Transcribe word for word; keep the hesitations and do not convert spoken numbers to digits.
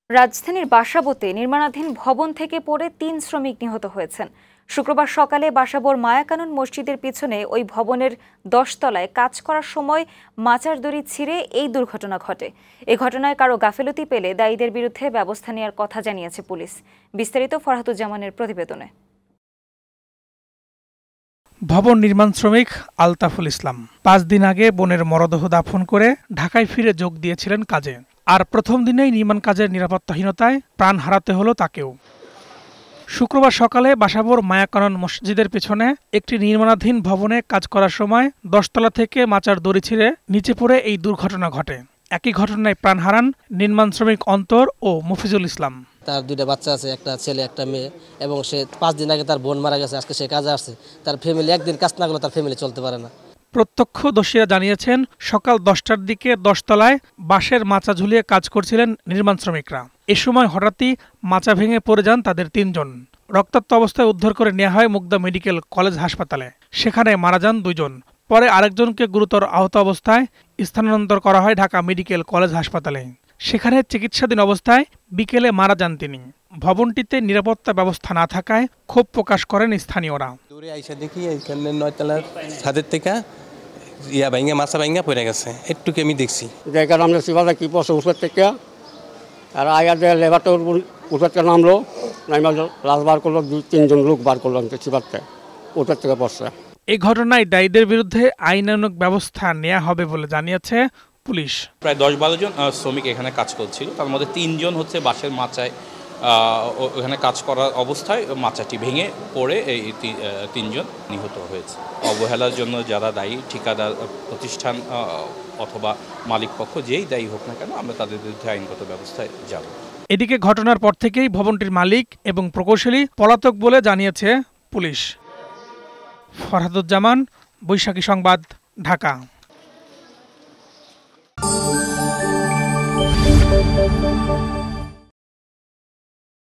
রাজধানীর বাসাবোতে নির্মাণাধীন ভবন থেকে পড়ে তিন শ্রমিক নিহত হয়েছেন। শুক্রবার সকালে বাসাবোর মায়াকানন মসজিদের পিছনে ওই ভবনের দশতলায় কাজ করার সময় মাচার দড়ি ছিঁড়ে এই দুর্ঘটনা ঘটে। এ ঘটনায় কারো গাফেলতি পেলে দায়ীদের বিরুদ্ধে ব্যবস্থা নেওয়ার কথা জানিয়েছে পুলিশ। বিস্তারিত ফরহাদুজ্জামানের প্রতিবেদনে। ভবন নির্মাণ শ্রমিক আলতাফুল ইসলাম পাঁচ দিন আগে বোনের মরদেহ দাফন করে ঢাকায় ফিরে যোগ দিয়েছিলেন কাজে। আর প্রথম দিনেই নির্মাণ কাজের নিরাপত্তাহীনতায় প্রাণ হারাতে হলো তাকেও। শুক্রবার সকালে বাসাবোর মায়াকানন মসজিদের পেছনে একটি নির্মাণাধীন ভবনে কাজ করার সময় দশতলা থেকে মাচার দড়ি ছিঁড়ে নিচে পড়ে এই দুর্ঘটনা ঘটে। একই ঘটনায় প্রাণ হারান নির্মাণ শ্রমিক অন্তর ও মফিজুল ইসলাম। তার দুইটা বাচ্চা আছে, একটা ছেলে একটা মেয়ে, এবং সে পাঁচ দিন আগে তার বোন মারা গেছে। আজকে সে কাজে আসছে, তার ফ্যামিলি একদিন কাজ না করলে তার ফ্যামিলি চলতে পারে না। প্রত্যক্ষদর্শীরা জানিয়েছেন, সকাল দশটার দিকে দশতলায় বাঁশের মাচা ঝুলিয়ে কাজ করছিলেন নির্মাণ শ্রমিকরা। এ সময় হঠাৎই মাচা ভেঙে পড়ে যান তাদের তিনজন। রক্তাক্ত অবস্থায় উদ্ধার করে নেওয়া হয় মুগদা মেডিকেল কলেজ হাসপাতালে। সেখানে মারা যান দুইজন। পরে আরেকজনকে গুরুতর আহত অবস্থায় স্থানান্তর করা হয় ঢাকা মেডিকেল কলেজ হাসপাতালে। সেখানে চিকিৎসাধীন অবস্থায় বিকেলে মারা যান তিনি। ভবনটিতে নিরাপত্তা ব্যবস্থা না থাকায় ক্ষোভ প্রকাশ করেন স্থানীয়রা। দূরে আইসা দেখি এখানে নয়তলার ছাদের থেকে ইয়া ভাঙ্গা মাছা ভাঙ্গা পড়ে গেছে, একটু আমি দেখছি। জায়গার আমরা সিবাদা কি পড়ছে উপর থেকে, আর আয়ার যে লেবারটা উপর থেকে নামলো, নাইমা লাশ বার করলো, দুই তিনজন লোক বার করলো সিবাদটা উপর থেকে পড়ছে। এই ঘটনায় দায়ীদের বিরুদ্ধে আইনানুগ ব্যবস্থা নেওয়া হবে বলে জানিয়েছে পুলিশ। প্রায় দশ বারো জন শ্রমিক এখানে কাজ করছিল, তার মধ্যে তিনজন হচ্ছে বাঁশের মাচায় ওখানে কাজ করার অবস্থায় মাচাটি ভেঙে পড়ে এই তিনজন নিহত হয়েছে। অবহেলার জন্য যারা দায়ী, ঠিকাদার প্রতিষ্ঠান অথবা মালিক পক্ষ যেই দায়ী হোক না কেন, আমরা তাদের বিরুদ্ধে আইনগত ব্যবস্থায় যাব। এদিকে ঘটনার পর থেকেই ভবনটির মালিক এবং প্রকৌশলী পলাতক বলে জানিয়েছে পুলিশ। ফরহাদুজ্জামান, বৈশাখী সংবাদ, ঢাকা।